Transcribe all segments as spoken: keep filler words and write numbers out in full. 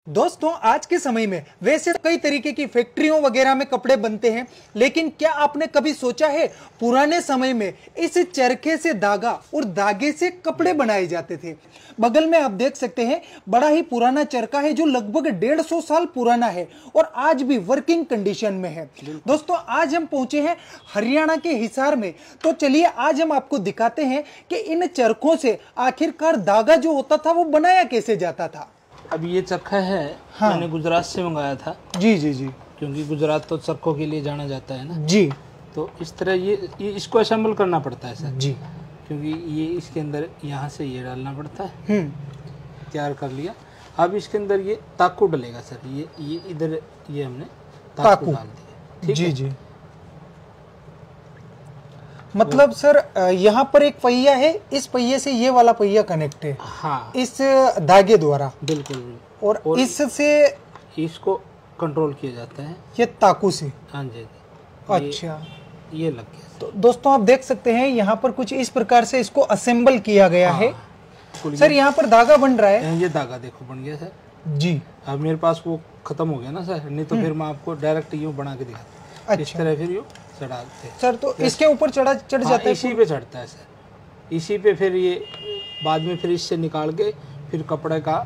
दोस्तों आज के समय में वैसे कई तरीके की फैक्ट्रियों वगैरह में कपड़े बनते हैं, लेकिन क्या आपने कभी सोचा है पुराने समय में इस चरखे से धागा और धागे से कपड़े बनाए जाते थे। बगल में आप देख सकते हैं बड़ा ही पुराना चरखा है जो लगभग डेढ़ सौ साल पुराना है और आज भी वर्किंग कंडीशन में है। दोस्तों आज हम पहुंचे हैं हरियाणा के हिसार में, तो चलिए आज हम आपको दिखाते हैं कि इन चरखों से आखिरकार धागा जो होता था वो बनाया कैसे जाता था। अब ये चरखा है, हाँ। मैंने गुजरात से मंगाया था। जी जी जी, क्योंकि गुजरात तो चरखों के लिए जाना जाता है ना जी। तो इस तरह ये, ये इसको असेंबल करना पड़ता है सर जी, क्योंकि ये इसके अंदर यहाँ से ये डालना पड़ता है। हम्म, तैयार कर लिया। अब इसके अंदर ये ताकू डलेगा सर, ये ये इधर ये हमने ताकू, ताकू डाल दिया। ठीक जी है? जी। मतलब सर यहाँ पर एक पहिया है, इस पहिए से ये वाला पहिया कनेक्ट है, हाँ, इस धागे द्वारा, बिल्कुल बिल्कुल। और, और इससे इसको कंट्रोल किया जाता है ये ताकू से। हाँ जी। अच्छा, ये, ये लग गया। तो दोस्तों आप देख सकते हैं यहाँ पर कुछ इस प्रकार से इसको असेंबल किया गया हाँ, है। सर यहाँ पर धागा बन रहा है, ये धागा देखो बन गया सर जी। अब मेरे पास वो खत्म हो गया ना सर, नहीं तो फिर मैं आपको डायरेक्ट यूँ बना के दिखाता। अच्छा। इस तरह फिर यूँ चढ़ाते हैं सर, तो इसके ऊपर चढ़ा चढ़ हाँ, जाता है, इसी पे चढ़ता है सर। इसी पे फिर ये बाद में फिर इससे निकाल के फिर कपड़े का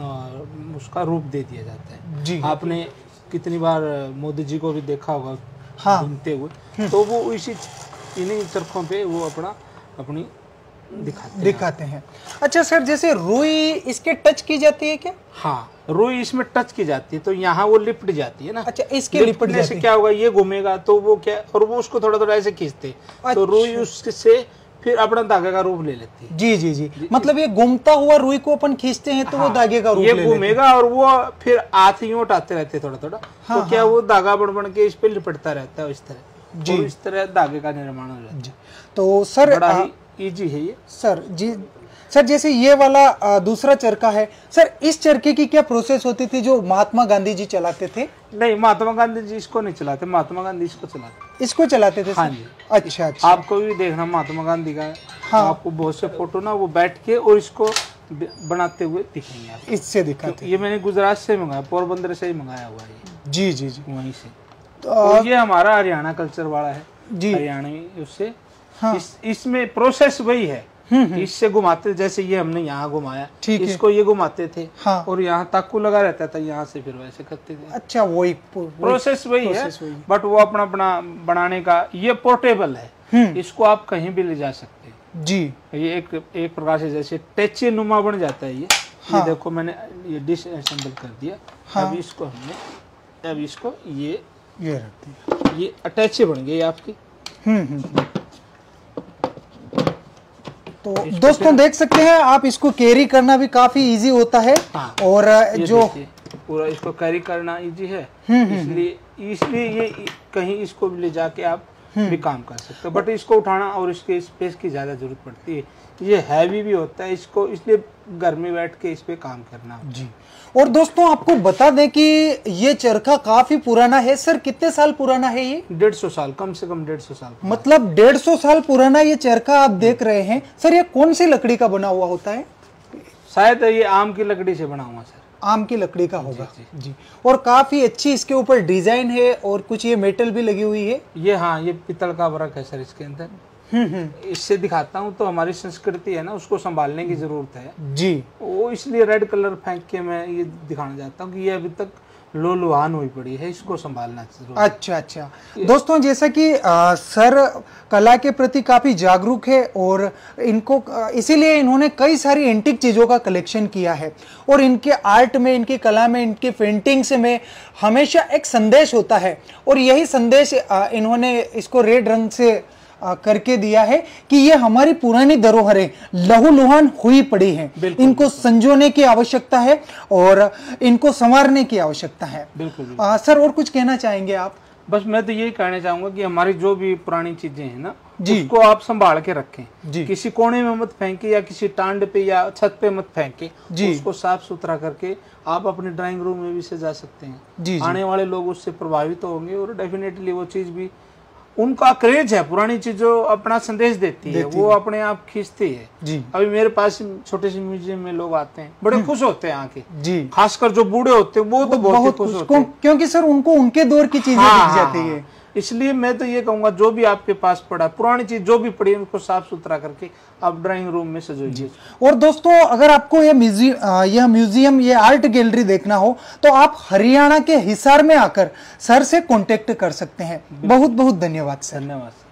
उसका रूप दे दिया जाता है जी। आपने कितनी बार मोदी जी को भी देखा होगा हाँ, घूमते हुए, तो वो इसी इन्हीं चरखों पे वो अपना अपनी दिखाते दिखाते हैं। अच्छा सर, जैसे रुई इसके टच की जाती है क्या? हाँ, रुई इसमें टच की जाती है तो यहाँ वो लिपट जाती है ना। अच्छा, इसके लिपट जाती से क्या होगा, ये घूमेगा तो वो क्या, और वो उसको थोड़ा थोड़ा ऐसे खींचते। अच्छा। तो रुई उससे फिर अपना धागे का रूप ले लेती है। जी जी जी, जी। मतलब ये घूमता हुआ रुई को अपन खींचते हैं तो हाँ, वो धागे का रूप ले लेते हैं। ये घूमेगा और वो फिर हाथ यूं उठाते रहते थोड़ा थोड़ा। हाँ, तो क्या हाँ, वो धागा बन बन के इस पे लिपटता रहता है इस तरह जी। इस तरह धागे का निर्माण हो जाता है। तो सर बड़ा ही इजी है ये सर जी। सर जैसे ये वाला आ, दूसरा चरखा है सर, इस चरखे की क्या प्रोसेस होती थी जो महात्मा गांधी जी चलाते थे? नहीं, महात्मा गांधी जी इसको नहीं चलाते, महात्मा गांधी इसको चलाते इसको चलाते थे। हाँ जी। अच्छा अच्छा, आपको भी देखना महात्मा गांधी का। हाँ, आपको बहुत से फोटो ना वो बैठ के और इसको बनाते हुए दिखेंगे आप। इससे दिखाते। ये मैंने गुजरात से मंगाया, पोरबंदर से ही मंगाया हुआ है। जी जी जी, वहीं से। तो ये हमारा हरियाणा कल्चर वाला है जी, हरियाणवी उससे। हाँ। इस इसमें प्रोसेस वही है, इससे घुमाते, जैसे ये हमने यहाँ घुमाया, इसको ये घुमाते थे। हाँ। और यहाँ ताकू लगा रहता था, यहाँ से फिर वैसे करते थे। अच्छा, वही प्रोसेस वही है, बट वो अपना अपना बनाने का। ये पोर्टेबल है, इसको आप कहीं भी ले जा सकते हैं जी। ये एक एक प्रकार से जैसे टैची नुमा बन जाता है ये। हाँ। ये देखो मैंने ये डिश असेंबल कर दिया। हाँ। अब इसको हमने अब इसको ये ये रख दिया, ये अटैची बन गई आपकी। हम्म तो दोस्तों देख सकते हैं आप, इसको कैरी करना भी काफी इजी होता है। हाँ, और जो पूरा इसको कैरी करना इजी है, इसलिए इसलिए ये कहीं इसको भी ले जाके आप भी काम कर सकते हो, बट इसको उठाना और इसके स्पेस की ज्यादा जरूरत पड़ती है। ये हैवी भी होता है, इसको इसलिए घर में बैठ के इस पे काम करना जी। और दोस्तों आपको बता दें कि ये चरखा काफी पुराना है। सर कितने साल पुराना है ये? डेढ़ सौ साल, कम से कम डेढ़ सौ साल। मतलब डेढ़ सौ साल पुराना ये चरखा आप देख रहे हैं। सर ये कौन सी लकड़ी का बना हुआ होता है? शायद ये आम की लकड़ी से बना हुआ सर। आम की लकड़ी का होगा जी, जी।, जी। और काफी अच्छी इसके ऊपर डिजाइन है और कुछ ये मेटल भी लगी हुई है। ये हाँ, ये पीतल का वर्क है सर इसके अंदर। इससे दिखाता हूँ तो हमारी संस्कृति है ना, उसको संभालने की जरूरत है जी। वो इसलिए रेड कलर फेंक के मैं ये दिखाना चाहता हूँ कि ये अभी तक लो लुहान हुई पड़ी है, इसको संभालना जरूर। अच्छा अच्छा दोस्तों, जैसा कि आ, सर कला के प्रति काफी जागरूक है और इनको इसीलिए इन्होंने कई सारी एंटीक चीजों का कलेक्शन किया है और इनके आर्ट में, इनकी कला में, इनकी पेंटिंग्स में हमेशा एक संदेश होता है और यही संदेश आ, इन्होंने इसको रेड रंग से करके दिया है कि ये हमारी पुरानी धरोहरें लहूलुहान हुई पड़ी हैं, इनको संजोने की आवश्यकता है और इनको संवारने की आवश्यकता है। बिल्कुल, बिल्कुल। आ, सर और कुछ कहना चाहेंगे आप? बस मैं तो यही कहना चाहूंगा कि हमारी जो भी पुरानी चीजें हैं ना जी, उसको आप संभाल के रखें जी। किसी कोने में मत फेंके या किसी टांड पे या छत पे मत फेंके जी। उसको साफ सुथरा करके आप अपने ड्राइंग रूम में भी सजा सकते हैं जी, आने जी। वाले लोग उससे प्रभावित होंगे और डेफिनेटली वो चीज भी उनका क्रेज है, पुरानी चीज जो अपना संदेश देती है वो अपने आप खींचती है जी। अभी मेरे पास छोटे से म्यूजियम में लोग आते हैं, बड़े खुश होते हैं आके जी, खासकर जो बूढ़े होते हैं वो तो बहुत खुश होते हैं, क्योंकि सर उनको उनके दौर की चीजें दिख जाती है। इसलिए मैं तो ये कहूंगा जो भी आपके पास पड़ा, पुरानी चीज जो भी पड़ी, उनको साफ सुथरा करके आप ड्राइंग रूम में सजाइए। और दोस्तों अगर आपको ये म्यूजियम यह म्यूजियम ये आर्ट गैलरी देखना हो तो आप हरियाणा के हिसार में आकर सर से कांटेक्ट कर सकते हैं। बहुत बहुत धन्यवाद सर। धन्यवाद।